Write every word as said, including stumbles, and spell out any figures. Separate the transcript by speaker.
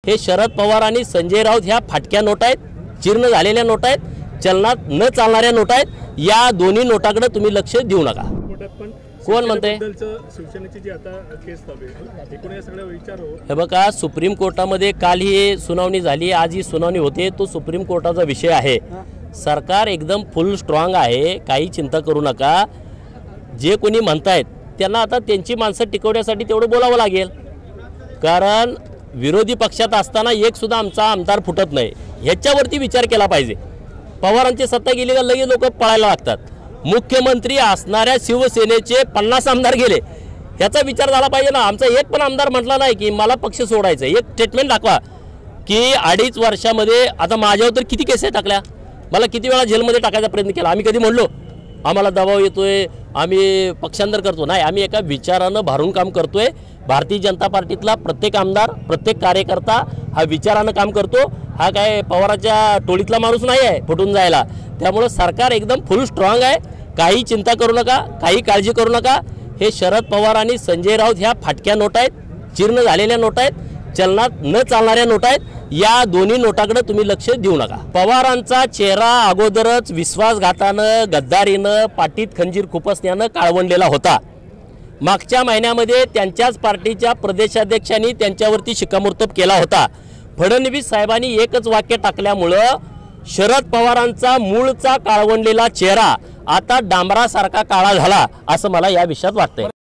Speaker 1: हे शरद पवार आणि संजय राऊत ह्या फाटक्या नोट आहेत, जीर्ण झालेल्या नोट आहेत, चलनात न चालणाऱ्या नोट आहेत। या दोन्ही नोटाकडे तुम्ही लक्ष देऊ नका। कोण म्हणते
Speaker 2: शिवसेनेची जी आता केस चालू आहे एकूण हे सगळं विचार हो।
Speaker 1: हे बघा, सुप्रीम कोर्टामध्ये काल ही सुनावणी झाली, आज ही सुनावणी होते, तो सुप्रीम कोर्टाचा विषय आहे। सरकार एकदम फुल स्ट्रॉंग आहे, काही चिंता करू नका। जे कोणी म्हणतायत त्यांना आता त्यांची माणसं टिकवण्यासाठी तेवढं बोलावं लागेल, कारण विरोधी पक्षात असताना एक सुद्धा आमचा आमदार फुटत नाही, ह्याच्यावरती विचार केला पाहिजे। पवारांची सत्ता गेली का लगेच लोक पळायला लागतात। मुख्यमंत्री असणाऱ्या शिवसेनेचे पन्नास आमदार गेले, ह्याचा विचार झाला पाहिजे ना। आमचा एक पण आमदार म्हटला नाही की मला पक्ष सोडायचं। एक स्टेटमेंट दाखवा की अडीच वर्षामध्ये आता माझ्यावर तर किती केसेस टाकल्या, मला किती वेळा जेलमध्ये टाकायचा प्रयत्न केला। आम्ही कधी म्हणलो आम्हाला दबाव येतोय, आम्ही पक्षांतर करतो? नाही, आम्ही एका विचारानं भारून काम करतोय। भारतीय जनता पार्टीतला प्रत्येक आमदार, प्रत्येक कार्यकर्ता हा विचारानं काम करतो। हा काय पवाराच्या टोळीतला माणूस नाही आहे फुटून जायला। त्यामुळे सरकार एकदम फुल स्ट्रॉंग आहे, काही चिंता करू नका, काही काळजी करू नका। हे शरद पवार आणि संजय राऊत ह्या फाटक्या नोट आहेत, जीर्ण झालेल्या नोट आहेत, चलनात न चालणाऱ्या नोट आहेत। या दोन्ही नोटाकडे तुम्ही लक्ष देऊ नका। पवारांचा चेहरा अगोदरच विश्वासघातानं, गद्दारीनं, पाटीत खंजीर खुपसण्यानं काळवंडलेला होता। मागच्या महिन्यामध्ये त्यांच्याच पार्टीच्या प्रदेशाध्यक्षांनी त्यांच्यावरती शिक्कामोर्तब केला होता। फडणवीस साहेबांनी एकच वाक्य टाकल्यामुळं शरद पवारांचा मूळचा काळवंडलेला चेहरा आता डांबरासारखा काळा झाला, असं मला या विषयात वाटतंय।